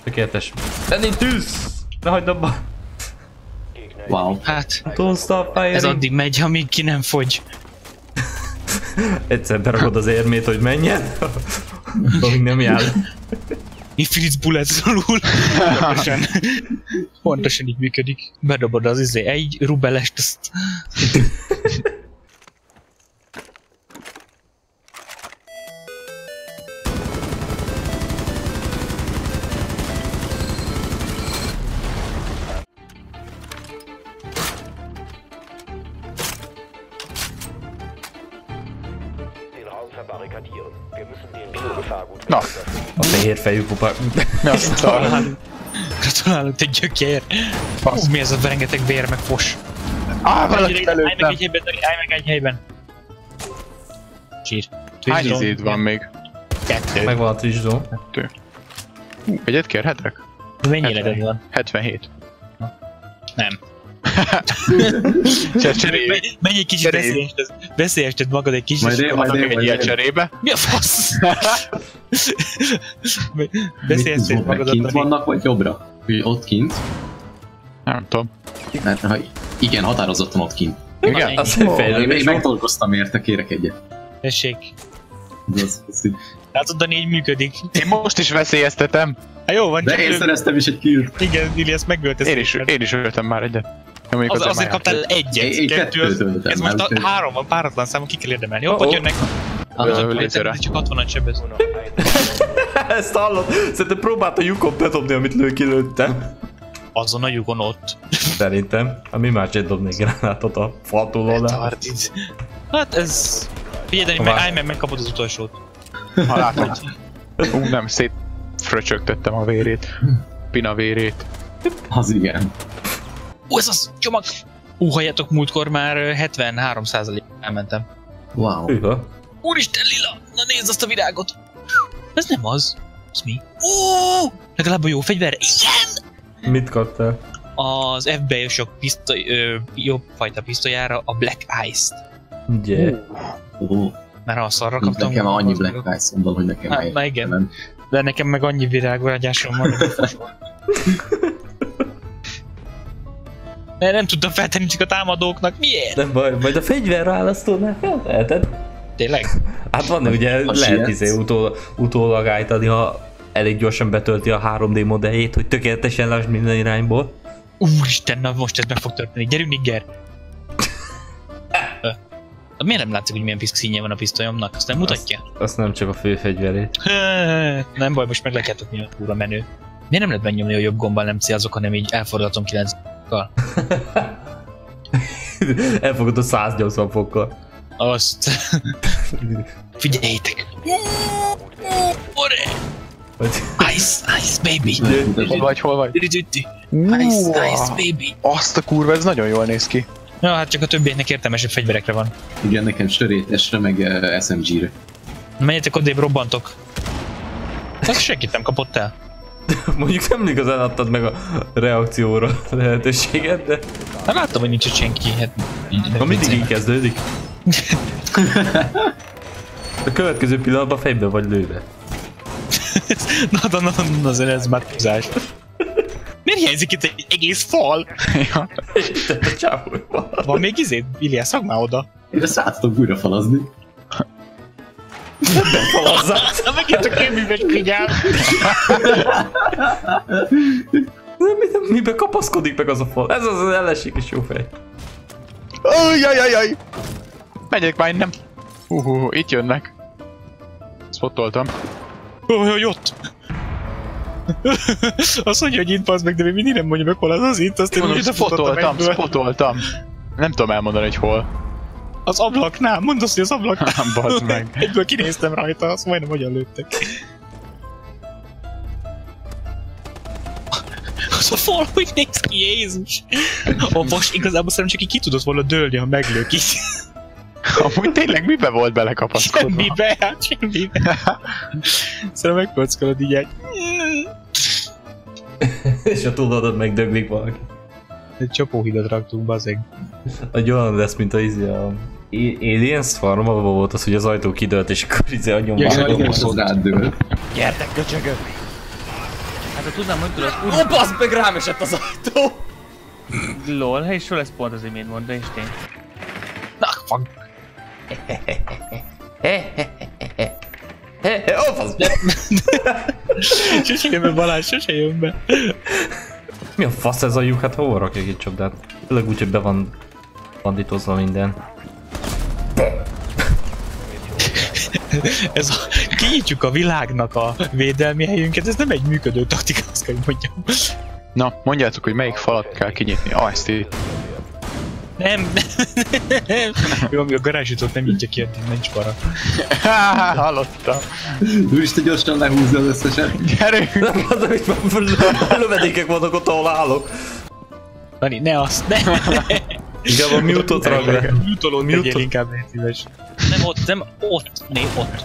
Tökéletes. Lenni tűz! Ne hagyd abba! Wow. Hát, Don't stop firing! ez addig megy, amíg ki nem fogy. Egyszer berakod az érmét, hogy menjen, amíg nem jár. Infinite Bullets alul. Pontosan így működik. Bedobod az egy rubelest, azt... Na, A fehér fejű kupak. Gratulálok, te gyökér. Mi ez a rengeteg vér meg fos. valaki Állj meg előttem. egy helyben, Dani, állj meg egy helyben. Csír. Hány izéd van még? 2. Megvan a Twitch zone. 2. Egyet kérhetek? Mennyi életed van? 77. Nem. Cserébe. Menj egy kicsit Cserébe. veszélyested magad egy kicsit. Majd és én, akkor majd én, Egy majd ilyen én. cserébe. mi a fasz? Veszélyested magadat. Kint vannak, vagy jobbra? Vagy ott kint? Nem tudom. Mert ha igen, határozottan ott kint. Igen? Azt egy Én fejlődés. megdolgoztam érte, kérek egyet. Tessék. Az- Látod, Dani, így működik. Én most is veszélyeztetem. Hát jó van, De csak én szereztem is egy killt. igen, Ilias megölt ezt. Én is öltem már egyet. Ja, mondjuk Azért már kaptál járt. egyet, Én kettő az... kettőt öltem Ez most már, a úgyhogy- 3 van, páratlan számon ki kell érdemelni. Hopp, Oh, ott oh. jönnek. Lézerre. Csak 60-at sebez. Ezt hallod? Szerintem próbálta lyukon bedobni, amit kilőttem. Azon a lyukon ott. Szerintem. Mi más dobnék gránátot a fal túloldalán. Tartid. Hát ez... Figyelj, Dani, állj meg, megkapod az utolsót. Ha látod. Nem, szétfröcsögtettem a vérét. Pina vérét. Az igen. Ez az csomag! Halljátok, múltkor már 73% elmentem. Wow. Hűha. Úristen, Lila! Na nézd azt a virágot! Ez nem az. Ez mi? Legalább a jó fegyver. Igen! Mit kaptál? Az FBI-osok jobb fajta pisztolyára a Black Ice-t. Ugye? Mert ha a szarra kaptam... Nekem annyi Black Ice mondom, hogy nekem Hát, na igen. De nekem meg annyi virágvágyásom van, hogy fosol. De nem tudtam feltenni csak a támadóknak. Miért? Nem baj, majd a fegyverválasztónál felteheted. Tényleg? Hát van, ugye Ha lehet sietsz. utólag állítani, ha elég gyorsan betölti a 3D modelljét, hogy tökéletesen lásd minden irányból. Úristen, na most ez meg fog történni. Gyerünk, Nigger! Miért nem látszik, hogy milyen piszk színje van a pisztolyomnak? Azt nem mutatja? Azt nem csak a fő fegyverét. Nem baj, most meg lehet tudni, hogy úra menő. Miért nem lehet benyomni a jobb gombbal, nem célzok, hanem így elfordulatom 9-kal? Elfogod a 180 fokkal. Azt... Figyeljétek! Ore! Ice, ice baby! Hol vagy? Ice, ice baby! Azt a kurva, ez nagyon jól néz ki. Ja, hát csak a többieknek értelmesebb fegyverekre van. Igen, nekem sörétesre, meg SMG-re. Menjetek odébb, robbantok! Ezt senkit nem kapott el. Mondjuk nem igazán adtad meg a reakcióra lehetőséget, de... Hát láttam, hogy nincs ott senki, hát... Ha mindig így kezdődik. A következő pillanatban fejbe vagy lőve. Na, azért ez már túlzás. Miért hiányzik itt egy egész fal? Ja. Te a csávó. Van még izé? Ilias, szag már oda. Én ezt át tudok újra falazni. Falazzát. Na megint a kőműves figyel. Miben kapaszkodik meg az a fal? Ez az ellenséges jó fej. Ajajajaj! Megyek már innen. Itt jönnek. Spottoltam. Hogy ott? Azt mondja, hogy itt bazd meg, de még mindig nem mondja meg, hol az itt, azt én Mondom, úgy futottam egyből. spotoltam. Nem tudom elmondani, hogy hol. Az ablaknál, mondd azt, hogy az ablaknál. Bazd meg. Egyből kinéztem rajta, azt majdnem hogyan lőttek. Az a fal, hogy néz ki, Jézus! A vas igazából szerintem csak így ki tudott volna dőlni, ha meglők így. Amúgy tényleg mibe volt belekapaszkodva? Semmibe, hát semmibe. Szerintem megpöckolod így egy... És a túloldad megdöglik valaki. Egy csapóhidat raktunk, bazeg. Egy olyan lesz, mint a Aliens Farmban volt az, hogy az ajtó kidőlt, és akkor izé a Ja, nyomvágó. Igen, és az rád dől. Gyertek, köcsögök! Hát ha tudnám, hogy tudod, Ó, baszd meg, rám esett az ajtó! lol, és so lesz pont az imént mondta, és tény. Na, fuck. Ó, fasz! Sose jön be Balázs, sose jön be. Mi a fasz ez a lyuk? Hát hova rakják egy csapdát? Főleg úgy, hogy be van bandítozva minden. Ez a... Kinyitjuk a világnak a védelmi helyünket, ez nem egy működő taktika, azt kell, hogy mondjam. Na, mondjátok, hogy melyik falat kell kinyitni. Ezt itt. Nem. Jó, ami a garázsítót nem nyitja ki, eddig nincs para. Hallottam. Úristen, gyorsan lehúzni az összeset. Gyerünk! Nem az, hogy lövedékek vannak ott, ahol állok. Dani, ne azt, ne! Inkább a mute-ot ragd le. Mute-olót tegyél inkább, légy szíves. Nem ott, nem ott, né, ott.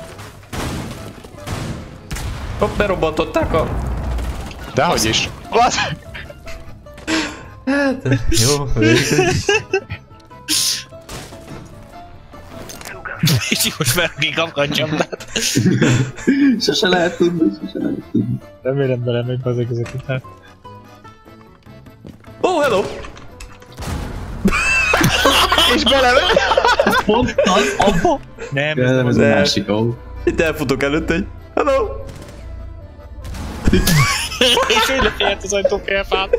Hopp, berobbantották a... Dehogy is. Basz! Jó, végül. És most vergék akadjam, Sose lehet tudni, sose lehet tudni. remélem belemegy be ezek után. Oh, hello! És belemegy! Pont az, abba. Nem, Ja, nem, ez a Nem. másik, ó. Itt elfutok előtt egy... Hello! és ő lefért az ajtókérfát.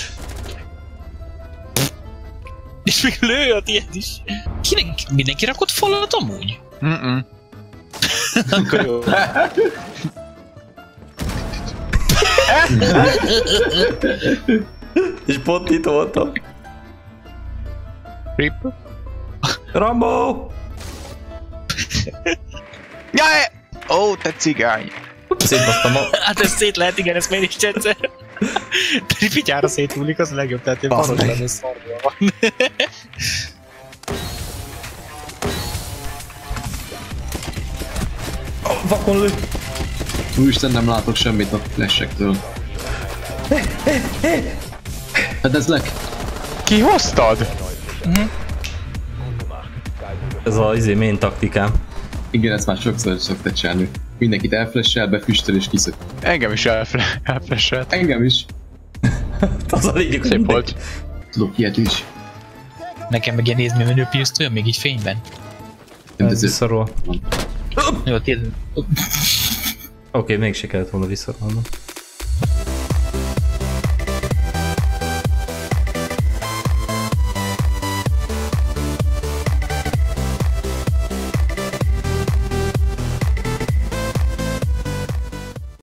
És még lő a tiéd is. Kinek, mindenki rakott falat amúgy? Akkor jó. És pont itt voltam. Rip. Rambo! Jaj! Ó, te cigány! Szétbasztam a... Hát ez szét lehet, igen, ezt miért is egyszer. De pityára széthullik, az a legjobb, tehát én Baszd baros meg. lenne szarja van. Vakon lő! Úristen, nem látok semmit a flashektől. Fedezlek? Kihoztad? Ez a main taktikám. Igen, ezt már sokszor szoktad csinálni. Mindenkit elflessel, befüstöl és kiszök. Engem is elfleselt. Engem is. Az a lényeg, hogy Szép mindenki... volt. Tudok ilyet is. Nekem meg ilyen nézni menő pisztolyom, még így fényben. Ez Visszarol. Jó, tényleg. Oké, mégse kellett volna visszarolnom.